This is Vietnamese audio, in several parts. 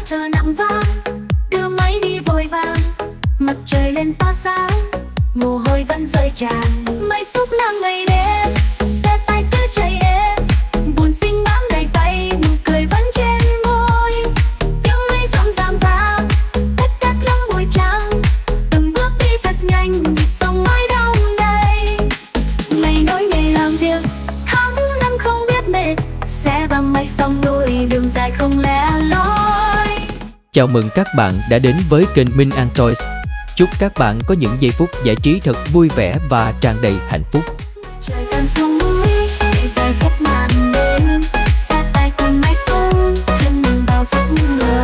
chờ nặng vang, đưa máy đi vội vàng. Mặt trời lên tỏa sáng, mồ hôi vẫn rơi tràn. Máy xúc lang ngày đêm, xe tay cứ chạy êm. Buồn xinh bám đầy tay, nụ cười vẫn trên môi. Tiếng máy rộn ràng vang, đất cát lắng bụi trắng. Từng bước đi thật nhanh, nhịp sống mãi đong đầy. Ngày nối ngày làm việc, tháng năm không biết mệt. Xe và máy xong đôi đường dài không lẻ loi. Chào mừng các bạn đã đến với kênh Minh An Toys. Chúc các bạn có những giây phút giải trí thật vui vẻ và tràn đầy hạnh phúc. Trời tan xuống núi, ngày dài khép màn đêm. Xe tay cùng máy xúc, chân mình vào giấc mơ.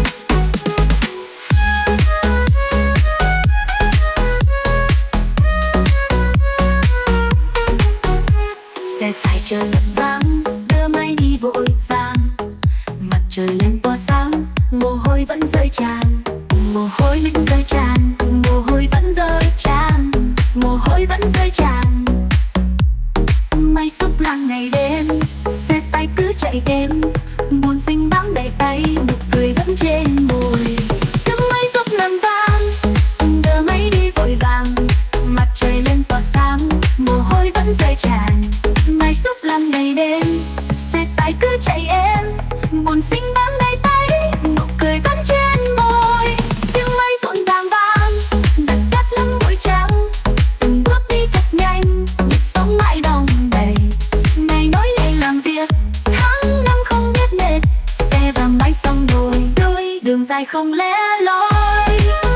Xe tay chờ lật vang, đưa máy đi vội vàng. Mặt trời lên tỏa sáng, mồ hôi vẫn rơi tràn. Mồ hôi vẫn rơi tràn, mồ hôi vẫn rơi tràn, mồ hôi vẫn rơi tràn. Máy xúc lang ngày đêm, xe tay cứ chạy êm. Buồn xinh bám đầy tay, nụ cười vẫn trên môi. Tiếng máy xúc làm vang, đưa máy đi vội vàng. Mặt trời lên tỏa sáng, mồ hôi vẫn rơi tràn. Máy xúc lang ngày đêm, xe tay cứ chạy êm. Buồn xinh bám đầy tay, nụ cười vẫn trên môi. Tiếng máy rộn ràng vang, đất cát lắm bụi trắng. Từng bước đi thật nhanh, nhịp sống mãi đong đầy. Ngày nối ngày làm việc, tháng năm không biết mệt. Xe và máy xong đôi đường dài không lẻ loi.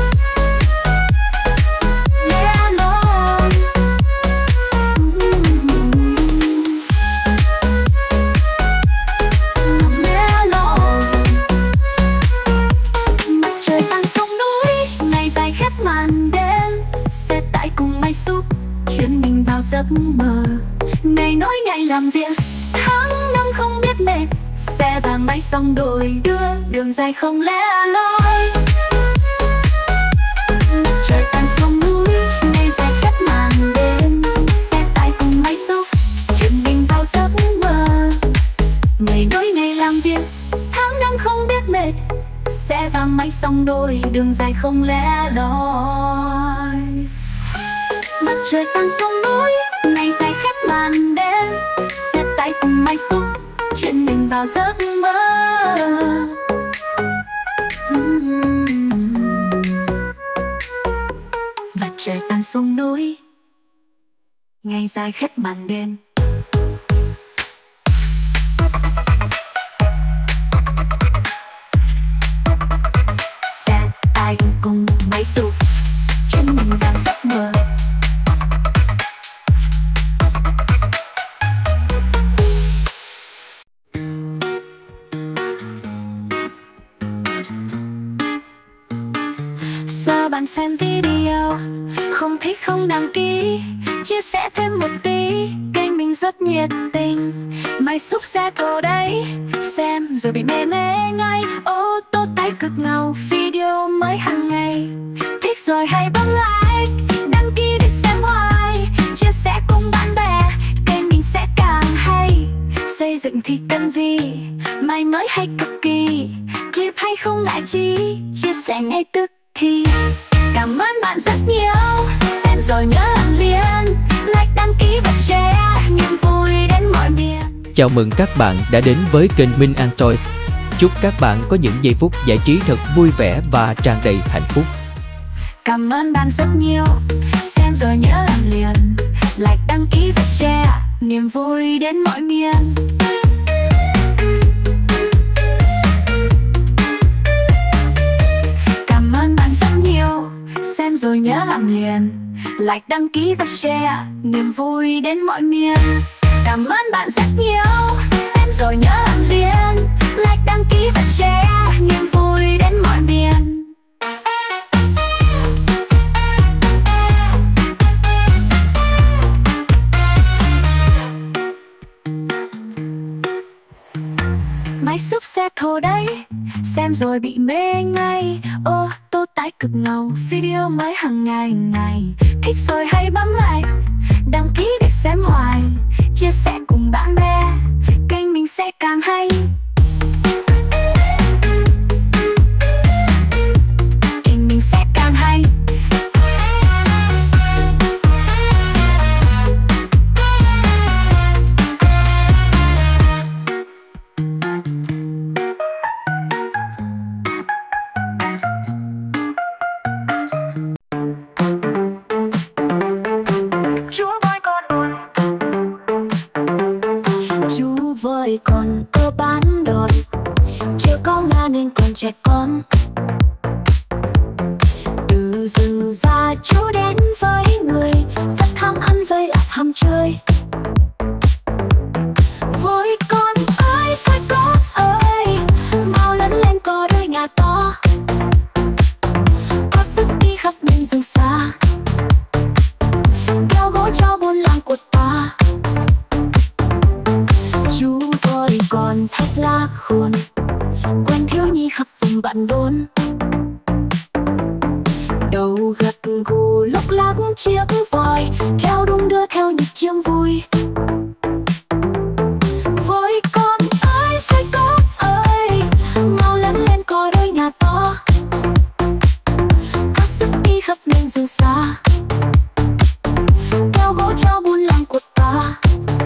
Lẻ loi. Lẻ loi. Mặt trời tan xuống núi, ngày dài khép màn đêm. Xe tải cùng máy xúc, chuyển mình vào giấc mơ. Ngày nối ngày làm việc, tháng năm không biết mệt. Xe và máy xong đôi đường dài không lẻ loi. Mặt trời tan xuống núi, ngày dài khép màn đêm. Xe tải cùng máy xúc, chuyển mình vào giấc mơ. Ngày nối ngày làm việc, tháng năm không biết mệt. Xe và máy xong đôi đường dài không lẻ loi. Mặt trời tan xuống núi, ngày dài khép màn đêm. Xe tay cùng máy xúc, chuyển mình vào giấc mơ. Mặt trời tan xuống núi, ngày dài khép màn đêm. Xe tay cùng máy xúc, chuyển mình vào giấc mơ. Giờ bạn xem video, không thích không đăng ký, chia sẻ thêm một tí, kênh mình rất nhiệt tình. Máy xúc xe thồ đấy, xem rồi bị mê ngay. Ô tô tái cực ngầu, video mới hàng ngày. Thích rồi hãy bấm like, đăng ký để xem hoài. Chia sẻ cùng bạn bè, kênh mình sẽ càng hay. Xây dựng thì cần gì, máy mới hay cực kỳ. Clip hay không ngại chi, chia sẻ ngay tức thì. Cảm ơn bạn rất nhiều, xem rồi nhớ làm liền. Like, đăng ký và share, niềm vui đến mọi miền. Chào mừng các bạn đã đến với kênh Minh An Toys. Chúc các bạn có những giây phút giải trí thật vui vẻ và tràn đầy hạnh phúc. Cảm ơn bạn rất nhiều, xem rồi nhớ làm liền. Like, đăng ký và share, niềm vui đến mọi miền. Cảm ơn bạn rất nhiều, xem rồi nhớ làm liền. Like, đăng ký và share, niềm vui đến mọi miền. Cảm ơn bạn rất nhiều, xem rồi nhớ làm liền. Like, đăng ký và share, niềm vui đến mọi miền. Máy xúc xe thồ đấy, xem rồi bị mê ngay. Ô tô tái cực ngầu, video mới hàng ngày. Thích rồi hãy bấm like, đăng ký để xem hoài. Chia sẻ cùng bạn bè, kênh mình sẽ càng hay. mình còn trẻ con. Từ rừng ra chú đến với người, rất ham ăn với lại ham chơi. Với con ơi, với con ơi, mau lớn lên có đôi nhà to, có sức đi khắp miền rừng xa, kéo gỗ cho buôn làng của ta. Chú voi còn thật là khôn, quen thiếu nhi khắp vùng bạn đôn. Đầu gật gù lúc lắc chiếc voi, kéo đung đưa theo nhịp chiêng vui. Với con ơi, mau lớn lên có đôi nhà to, có sức đi khắp miền rừng xa, kéo gỗ cho buôn làng của ta.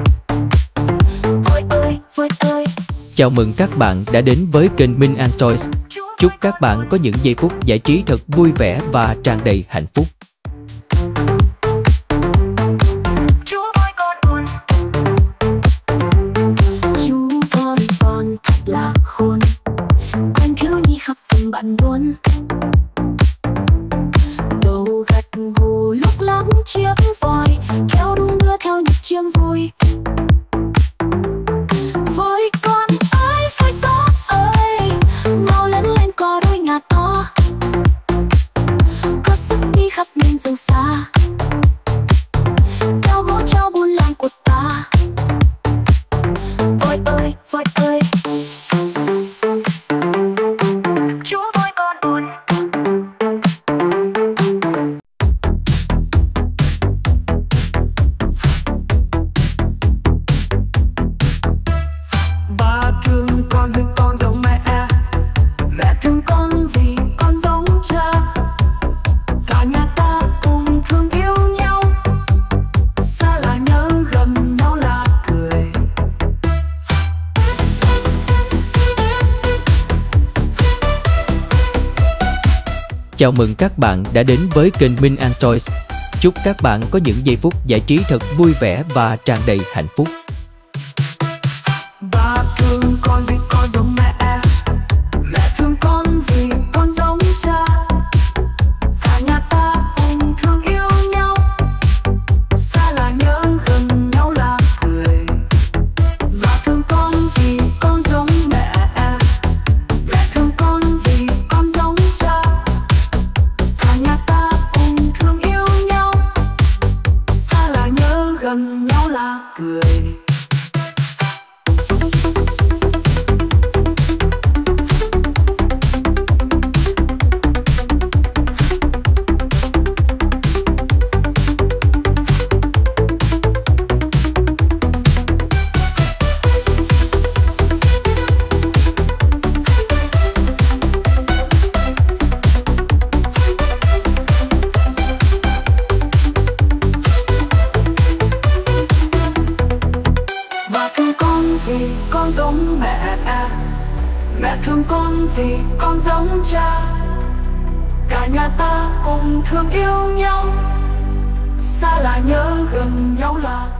Voi ơi, voi ơi. Chào mừng các bạn đã đến với kênh Minh An Toys. Chúc các bạn có những giây phút giải trí thật vui vẻ và tràn đầy hạnh phúc. Chú voi con thật là khôn, quen thiếu nhi khắp vùng bạn đôn. Đầu gật gù lúc lắc chiếc voi, kéo đung đưa theo nhịp chiêng vui. Với con ơi, mau lớn lên có đôi nhà to, có sức đi khắp miền rừng xa, kéo gỗ cho buôn làng của ta. Voi ơi, voi ơi. Chú voi con buồn. Ba thương con vì con giống mẹ, mẹ thương con vì con giống cha. Cả nhà ta cùng thương yêu nhau, xa là nhớ gần nhau là cười. Chào mừng các bạn đã đến với kênh Minh An Toys. Chúc các bạn có những giây phút giải trí thật vui vẻ và tràn đầy hạnh phúc. Ba thương con vì con giống mẹ, mẹ thương con vì con giống cha. Cả nhà ta cùng thương yêu nhau, xa là nhớ gần nhau là cười. Ba thương con vì con giống mẹ, mẹ thương con vì con giống cha. Cả nhà ta cùng thương yêu nhau, xa là nhớ gần nhau là cười. Vì con giống mẹ, mẹ thương con vì con giống cha. Cả nhà ta cùng thương yêu nhau, xa là nhớ gần nhau là